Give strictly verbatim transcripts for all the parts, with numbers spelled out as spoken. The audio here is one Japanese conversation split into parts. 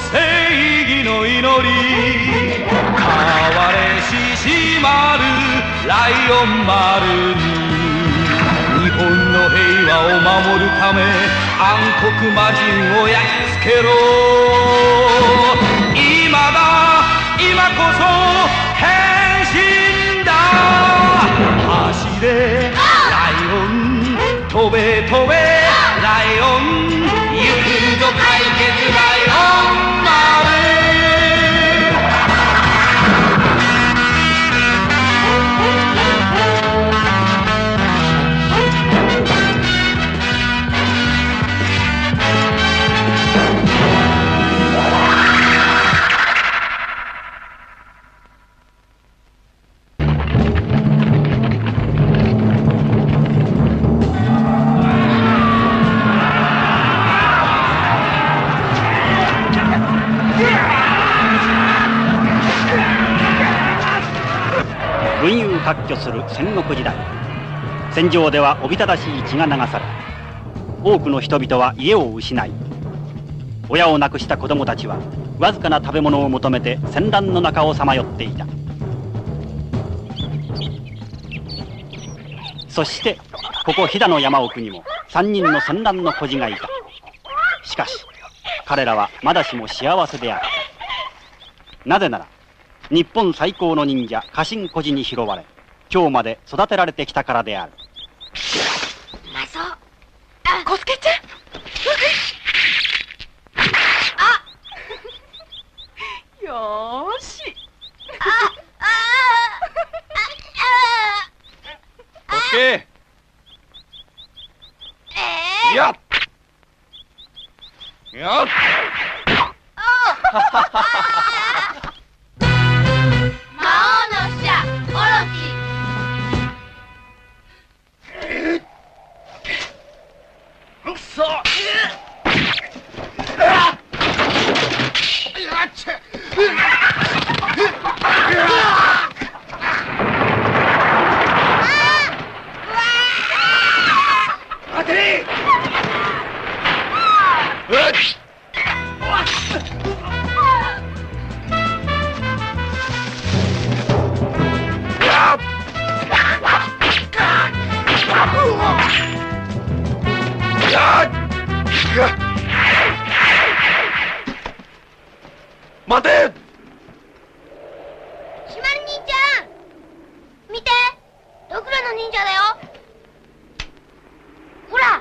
正義の祈り変われししまるライオン丸に日本の平和を守るため暗黒魔人をやっつけろ今だ今こそ変身だ走れライオン飛べ飛べライオン行くぞ解決ライオン丸群雄割拠する戦国時代、戦場ではおびただしい血が流され、多くの人々は家を失い、親を亡くした子供たちはわずかな食べ物を求めて戦乱の中をさまよっていた。そしてここ飛騨の山奥にも三人の戦乱の孤児がいた。しかし彼らはまだしも幸せである。なぜなら日本最高の忍者家臣孤児に拾われ今日まで育てられてきたからである。 マソあコスケちゃんあよーしあああコスケええやっやっ待て！ しまる兄ちゃん見てドクロの忍者だよほら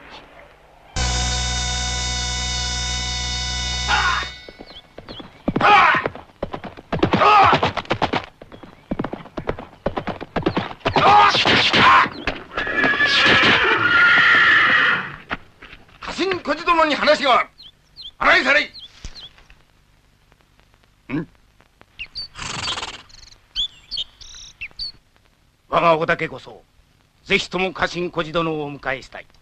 家臣孤児殿に話がある。洗いされい。ん我が織田家こそぜひとも家臣孤児殿をお迎えしたい。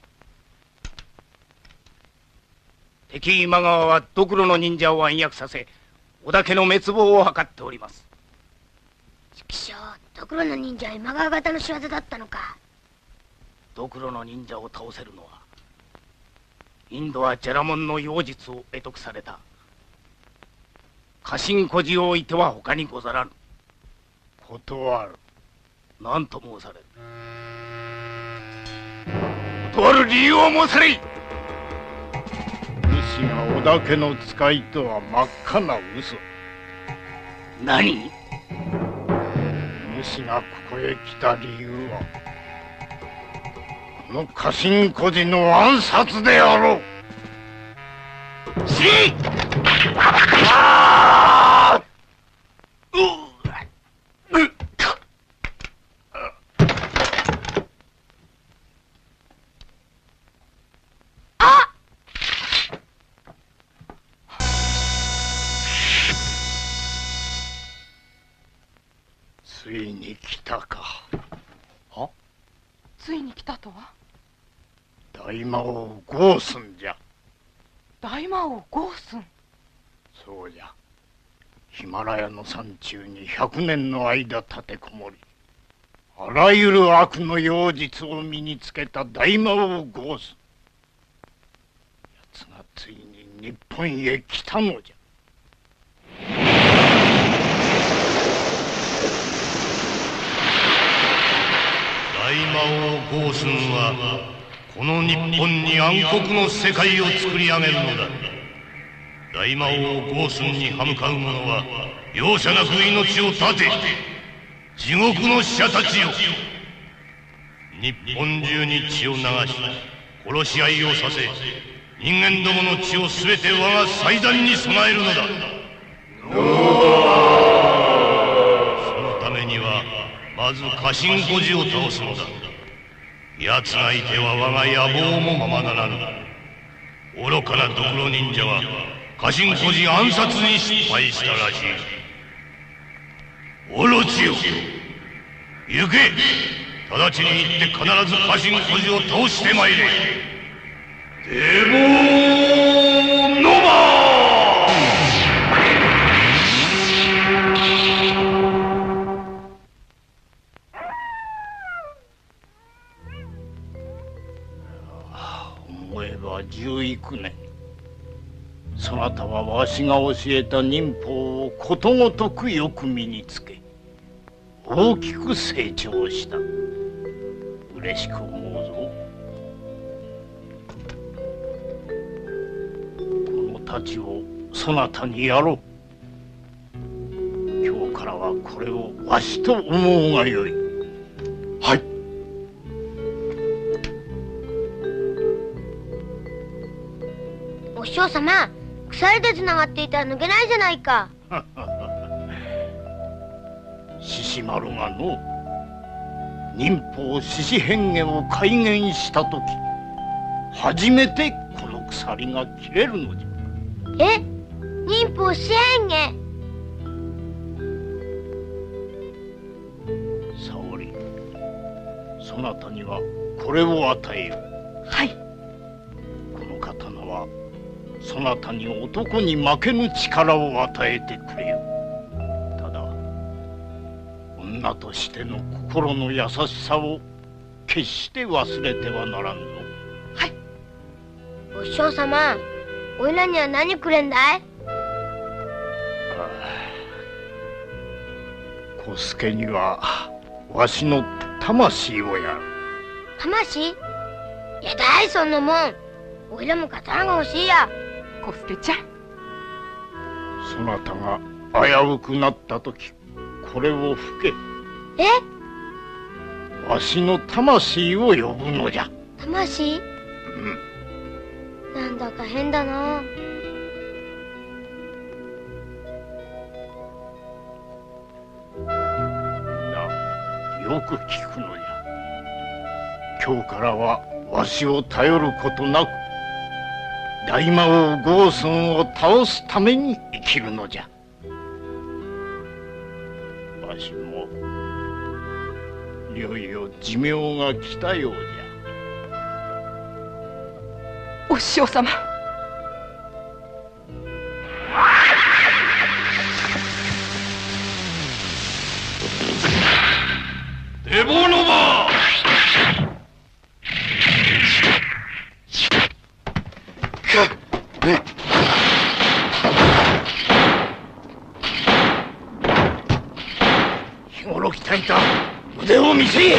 敵今川はドクロの忍者を暗躍させ織田家の滅亡を図っております。 畜生ドクロの忍者は今川方の仕業だったのか。 ドクロの忍者を倒せるのはインドはジェラモンの妖術を会得された家臣孤児を置いては他にござらぬ。断る。何と申される。断る理由を申されい。 主が織田家の使いとは真っ赤な嘘。 何？ 主がここへ来た理由はこの家臣孤児の暗殺であろう。 死ね！あーうっついに来たか。 は？ついに来たとは？ 大魔王ゴースンじゃ。 大魔王ゴースン？ そうじゃ。ヒマラヤの山中に百年の間立てこもりあらゆる悪の妖術を身につけた大魔王ゴースン。奴がついに日本へ来たのじゃ。 大魔王ゴースンはこの日本に暗黒の世界を作り上げるのだ。大魔王ゴースンに歯向かう者は容赦なく命を絶て、地獄の使者たちよ、日本中に血を流し殺し合いをさせ、人間どもの血をすべて我が祭壇に備えるのだ。そのためにはまず家臣孤児を倒すのだ。奴がいては我が野望もままならぬ。愚かなドクロ忍者は家臣孤児暗殺に失敗したらしい。オロチよ、行け。直ちに行って必ず家臣孤児を倒してまいれ。デボーノバ思えば十幾年、そなたはわしが教えた忍法をことごとくよく身につけ、大きく成長した。嬉しく思うぞ。この太刀をそなたにやろう。今日からはこれをわしと思うがよい。 はい。 お師匠様、鎖でつながっていたら抜けないじゃないか。 獅子丸がの忍法獅子変化を改元したとき、初めてこの鎖が切れるのじゃ。 え、忍法獅子変化。 沙織、そなたにはこれを与えよう。 はい。 この刀はそなたに男に負けぬ力を与えてくれよ。ただ女としての心の優しさを決して忘れてはならんぞ。 はい。 お師匠様、おいらには何くれんだい？ 小助にはわしの魂をやる。 魂？やだい、そんなもん。おいらも刀が欲しいや。 小助ちゃん、 そなたが危うくなったとき、これを吹け。 え？ わしの魂を呼ぶのじゃ。 魂？ うん。 なんだか変だな。 な、よく聞くのじゃ。今日からはわしを頼ることなく、大魔王ゴースンを倒すために生きるのじゃ。わしもいよいよ寿命が来たようじゃ。 お師匠様。 デボノバー！日頃鍛えた腕を見せい。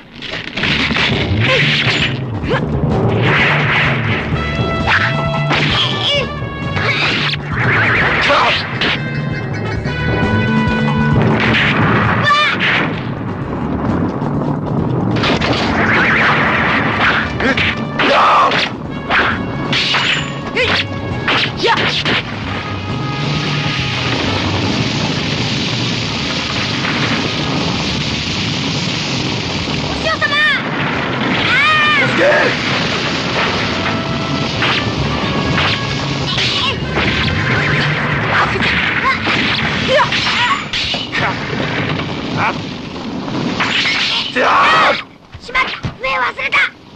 しまった、笛を忘れた。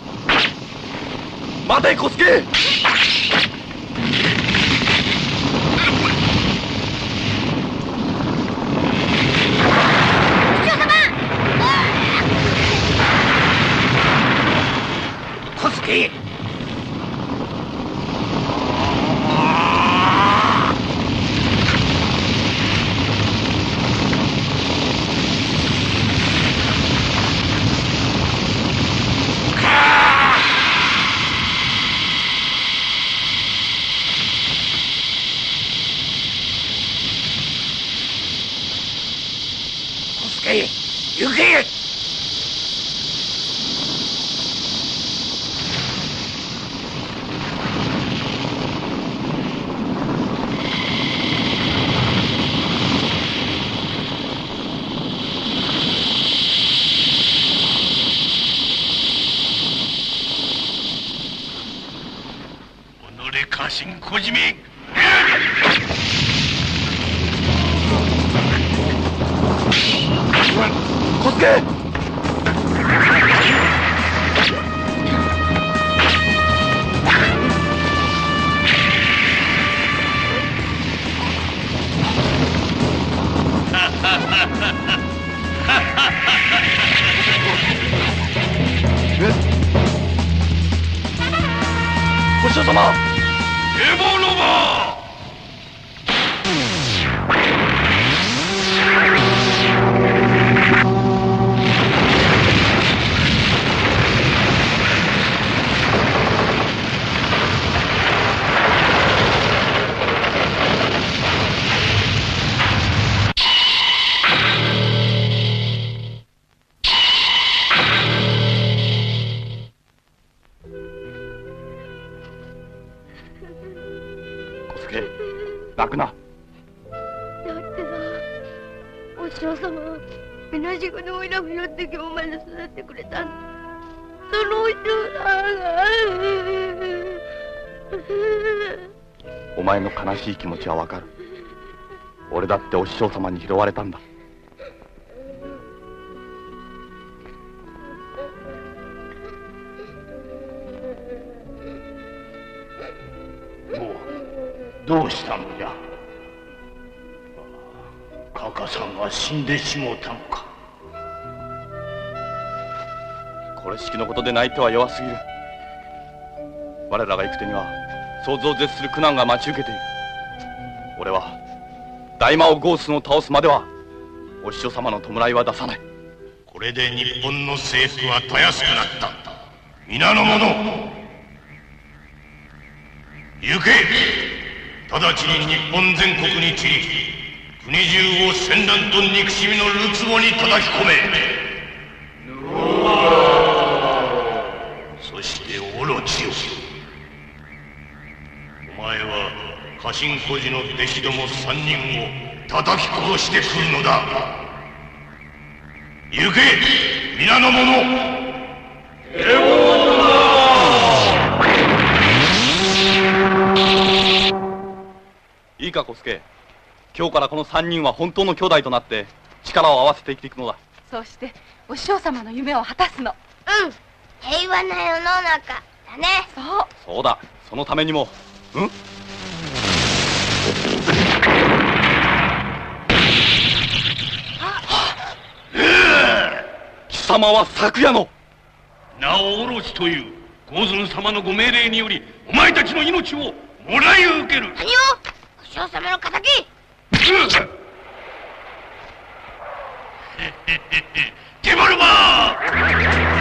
待て小助。 お師匠様。 小助。 け行け。 家臣小締め。 小助。 ご師匠様。 エボロバ泣くな。 だってさ、お師匠様はみなしごのおいらを拾って今日まで育ってくれたんだ。そのお師匠さんがお前の悲しい気持ちはわかる。俺だってお師匠様に拾われたんだ。 どうしたのじゃ。カカさんが死んでしもうたのか。 これしきのことで泣いては弱すぎる。我らが行く手には想像を絶する苦難が待ち受けている。俺は大魔王ゴースを倒すまではお師匠様の弔いは出さない。 これで日本の政府はたやすくなった。皆の者行け。直ちに日本全国に散り、国中を戦乱と憎しみのるつぼに叩き込め。そしてオロチよ、お前は家臣孤児の弟子ども三人を叩き殺してくるのだ。行け皆の者。 いいか小助、今日からこの三人は本当の兄弟となって力を合わせて生きていくのだ。 そうしてお師匠様の夢を果たすの。 うん、平和な世の中だね。 そうそうだ。そのためにもん貴様は昨夜のなおオロチというゴズン様のご命令によりお前たちの命をもらい受ける。 何をお師匠様の敵。 デバルバー。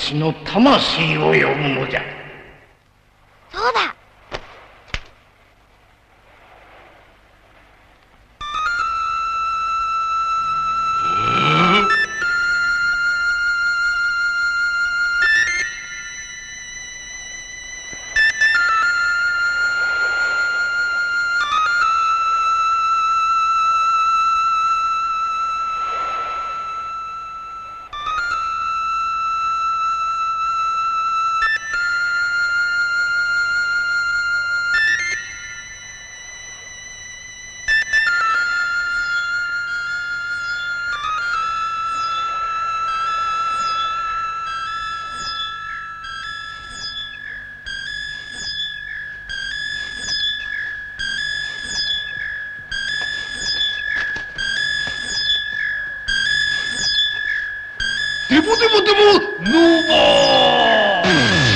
私の魂を呼ぶのじゃ。 そうだ。 でもでもでもノーバー。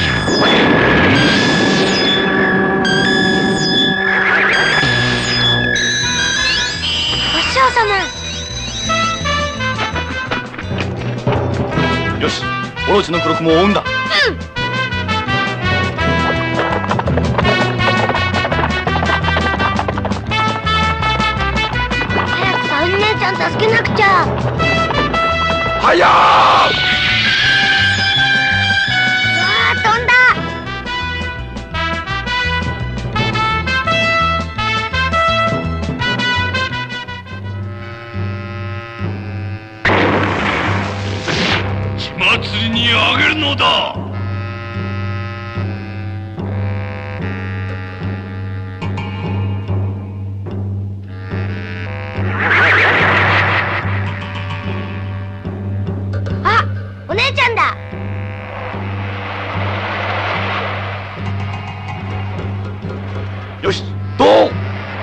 お師匠様。 よし、オロチの記録も追うんだ。 うん。早くさおり姉ちゃん助けなくちゃ。 はやー。 うわー、飛んだ。 血祭りにあげるのだ。 あ、お姉ちゃんだ。 よし、どう。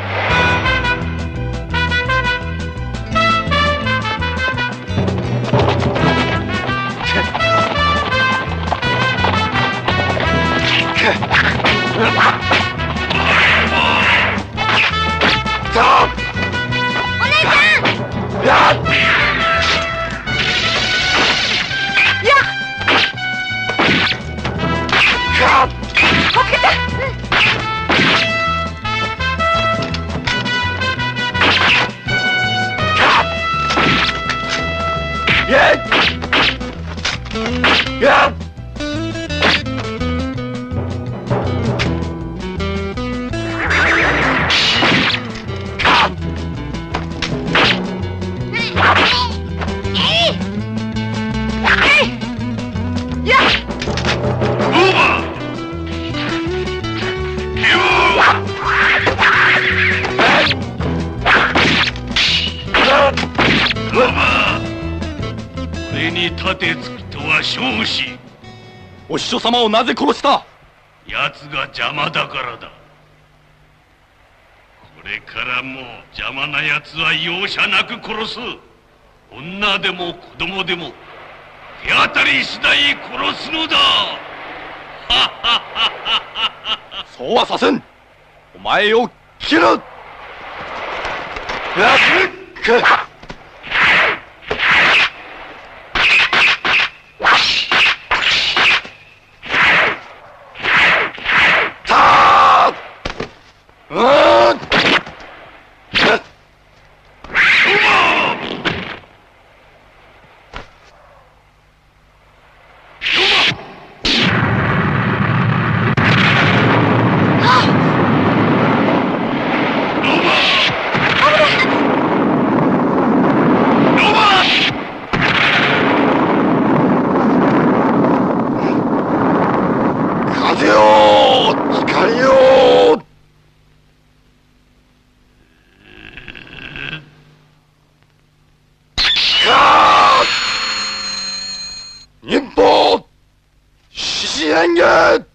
お姉ちゃん。 やっ。やっ。 これに立てつくとは勝死。 お師匠様をなぜ殺した。 奴が邪魔だからだ。これからも邪魔な奴は容赦なく殺す。女でも子供でも手当たり次第殺すのだ。 そうはさせん。お前を切る。やっ。風よ光よ。忍法獅子演芸。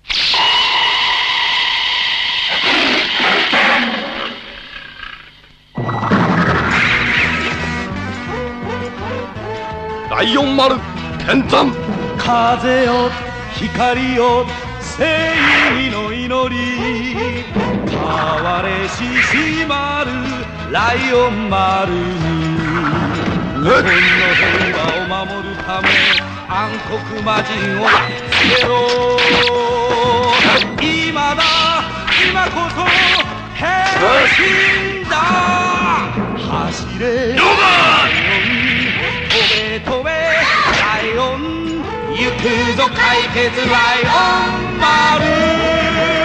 ライオン丸天山。 風よ光よ正義の祈り、哀れしし丸ライオン丸に日本の平和を守るため暗黒魔人をつけろ。今だ今こそ変身だ。走れライオン、飛べ飛べライオン、行くぞ解決ライオン丸。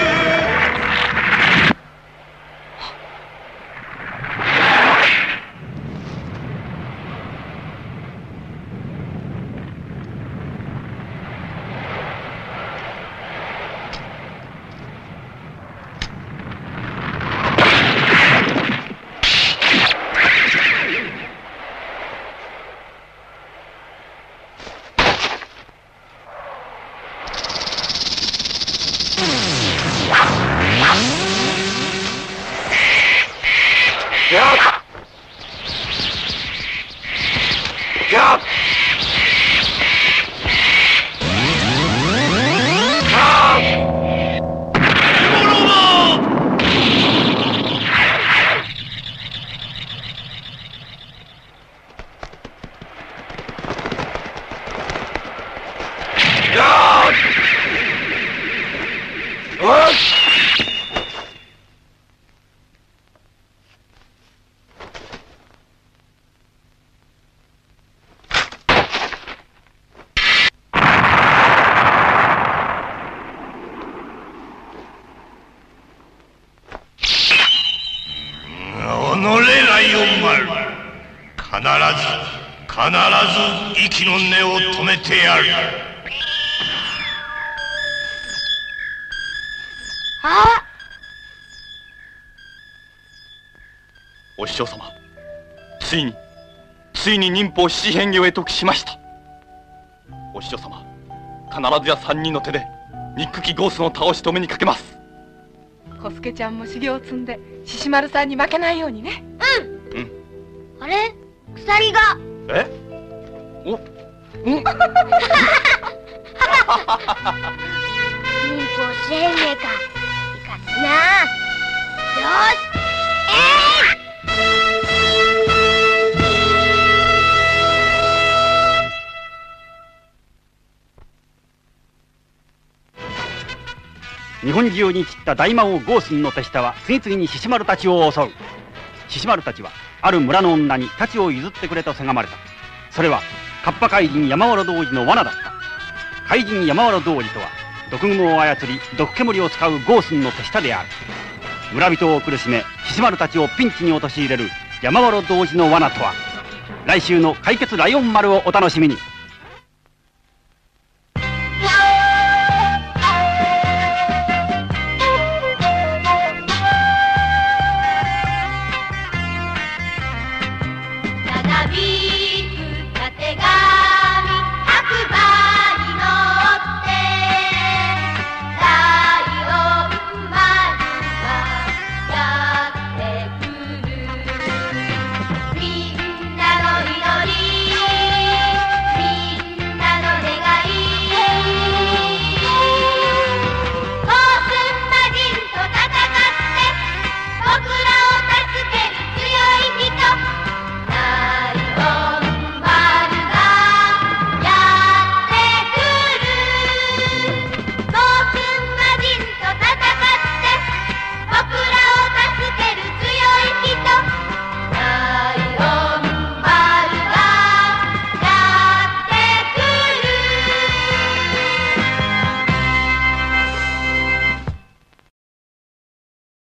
息の根を止めてやる。 あお師匠様、ついについに忍法七変化を得得しました。お師匠様、必ずや三人の手で憎きゴースの倒し止めにかけます。 小助ちゃんも修行を積んで獅子丸さんに負けないようにね。 うん、うん、あれ鎖がえおうん忍法四変化かいかすな。よしえい日本中に散った大魔王ゴースンの手下は次々に獅子丸たちを襲う。獅子丸たちはある村の女に太刀を譲ってくれとせがまれた。それはカッパ怪人山原童子の罠だった。怪人山原童子とは毒雲を操り毒煙を使うゴースンの手下である。村人を苦しめ獅子丸たちをピンチに陥れる山原童子の罠とは。来週の解決ライオン丸をお楽しみに。